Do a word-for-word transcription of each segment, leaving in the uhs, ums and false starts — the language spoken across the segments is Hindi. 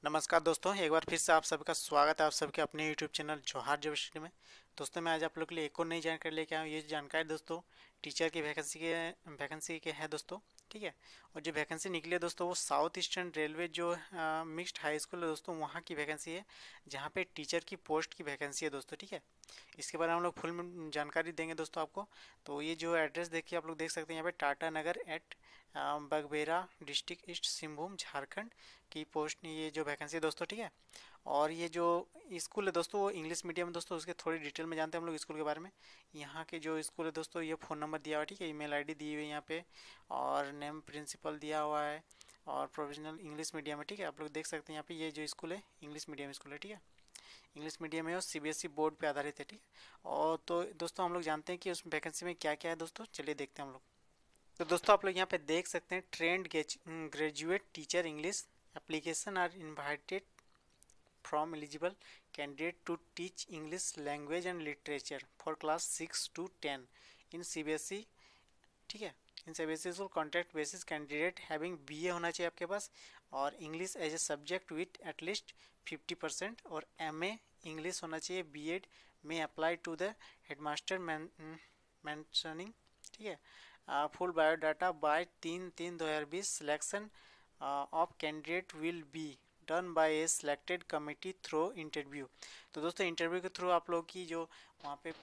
नमस्कार दोस्तों, एक बार फिर से आप सबका स्वागत है आप सबके अपने YouTube channel Johar job study में। दोस्तों मैं आज आप लोग के लिए एक और नई जानकारी लेके आया हूँ। ये जानकारी दोस्तों टीचर की वैकेंसी के वैकेंसी के है दोस्तों। ठीक है। और जो वैकेंसी निकली है दोस्तों वो साउथ ईस्टर्न रेलवे जो मिक्स्ड हाई स्कूल है दोस्तों, वहाँ की वैकेंसी है, जहाँ पे टीचर की पोस्ट की वैकेंसी है दोस्तों। ठीक है। इसके बारे में हम लोग फुल जानकारी देंगे दोस्तों आपको। तो ये जो एड्रेस देखिए आप लोग देख सकते हैं यहाँ पे Tata Nagar at Bagbera district east Singhbhum Jharkhand की पोस्ट ये जो वैकेंसी है दोस्तों। ठीक है। और ये जो स्कूल है दोस्तों वो इंग्लिश मीडियम है दोस्तों। उसके थोड़ी डिटेल में जानते हैं हम लोग स्कूल के बारे में। यहाँ के जो स्कूल है दोस्तों, ये फ़ोन नंबर दिया हुआ है, ठीक है, ईमेल आईडी दी हुई है यहाँ पे, और नेम प्रिंसिपल दिया हुआ है, और प्रोविजनल इंग्लिश मीडियम है। ठीक है। आप लोग देख सकते हैं यहाँ पे ये जो स्कूल है इंग्लिश मीडियम स्कूल है। ठीक है। इंग्लिश मीडियम है और सीबीएसई बोर्ड पे आधारित है। ठीक है। और तो दोस्तों हम लोग जानते हैं कि उस वैकेंसी में क्या क्या है दोस्तों, चलिए देखते हैं हम लोग। तो दोस्तों आप लोग यहाँ पे देख सकते हैं, trained graduate teacher English application are invited from eligible candidate to teach English language and literature for class six to ten in C B S E। ठीक है। In C B S E school contract basis candidate having B A होना चाहिए आपके पास, और English as a subject with at least fifty percent, और एम ए इंग्लिश होना चाहिए। बी एड में apply to the headmaster mentioning. ठीक है। फुल बायोडाटा बाय तीन तीन दो हज़ार बीस। Selection of candidate will be done by a selected committee through interview. तो दोस्तों इंटरव्यू के थ्रू आप लोग की जो वहाँ पे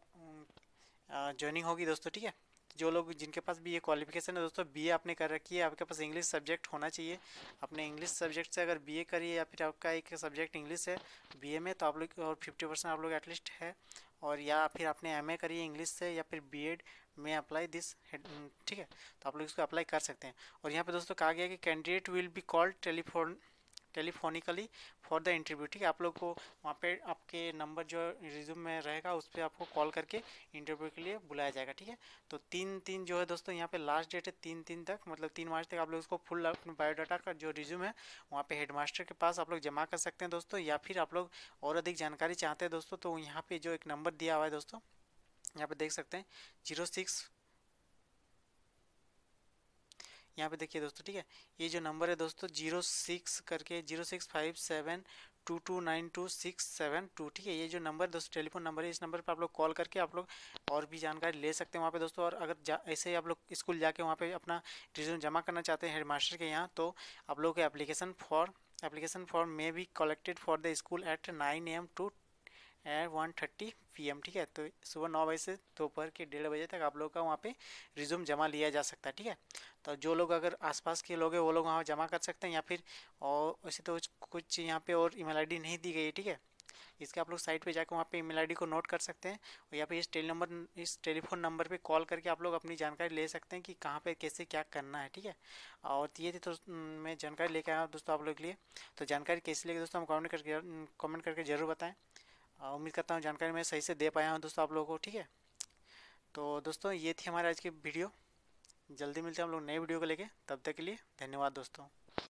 ज्वाइनिंग होगी दोस्तों। ठीक है। जो लोग जिनके पास भी ये क्वालिफिकेशन है दोस्तों, बीए आपने कर रखी है, आपके पास इंग्लिश सब्जेक्ट होना चाहिए। आपने इंग्लिश सब्जेक्ट से अगर बीए करी है या फिर आपका एक सब्जेक्ट इंग्लिश है बीए में, तो आप लोग और फिफ्टी परसेंट आप लोग एटलीस्ट है, और या फिर आपने एमए करी है इंग्लिश से या फिर बीएड में अप्लाई दिस। ठीक है। तो आप लोग इसको अप्लाई कर सकते हैं। और यहाँ पे दोस्तों कहा गया कि candidate will be called telephone telephonically for the interview. ठीक है। आप लोग को वहाँ पे आपके नंबर जो रिज्यूम में रहेगा उस पर आपको कॉल करके इंटरव्यू के लिए बुलाया जाएगा। ठीक है। तो तीन तीन जो है दोस्तों यहाँ पे लास्ट डेट है तीन तीन तक, मतलब तीन मार्च तक आप लोग इसको फुल अपने बायोडाटा का जो रिज्यूम है वहाँ पे हेडमास्टर के पास आप लोग जमा कर सकते हैं दोस्तों। या फिर आप लोग और अधिक जानकारी चाहते हैं दोस्तों, तो यहाँ पे जो एक नंबर दिया हुआ है दोस्तों, यहाँ पे देख सकते हैं जीरो सिक्स, यहाँ पे देखिए दोस्तों। ठीक है। ये जो नंबर है दोस्तों जीरो सिक्स करके zero six five seven two two nine two six seven two. ठीक है। ये जो नंबर दोस्तों टेलीफोन नंबर है, इस नंबर पर आप लोग कॉल करके आप लोग और भी जानकारी ले सकते हैं वहाँ पे दोस्तों। और अगर ऐसे ही आप लोग स्कूल जाके वहाँ पे अपना रिज्यूम जमा करना चाहते हैं हेडमास्टर के यहाँ, तो आप लोग एप्लीकेशन फॉर एप्लीकेशन फॉर्म में be collected for the school at nine A M to at one thirty P M. ठीक है। तो सुबह नौ बजे से दोपहर के डेढ़ बजे तक आप लोग का वहाँ पे रिज्यूम जमा लिया जा सकता है। ठीक है। तो जो लोग अगर आसपास के लोग हैं वो लोग वहाँ जमा कर सकते हैं, या फिर और वैसे तो कुछ यहाँ पे और ईमेल आईडी नहीं दी गई है। ठीक है। इसके आप लोग साइट पे जाकर वहाँ पे ईमेल आईडी को नोट कर सकते हैं, और यहाँ पे इस टेली नंबर इस टेलीफोन नंबर पे कॉल करके आप लोग अपनी जानकारी ले सकते हैं कि कहाँ पे कैसे क्या करना है। ठीक है। और ये थी तो मैं जानकारी लेकर आया हूँ दोस्तों आप लोग के लिए। तो जानकारी कैसी लगी दोस्तों हम कमेंट करके कमेंट करके ज़रूर बताएं। उम्मीद करता हूँ जानकारी मैं सही से दे पाया हूँ दोस्तों आप लोगों को। ठीक है। तो दोस्तों ये थी हमारे आज की वीडियो। जल्दी मिलते हैं हम लोग नए वीडियो को लेके, तब तक के लिए धन्यवाद दोस्तों।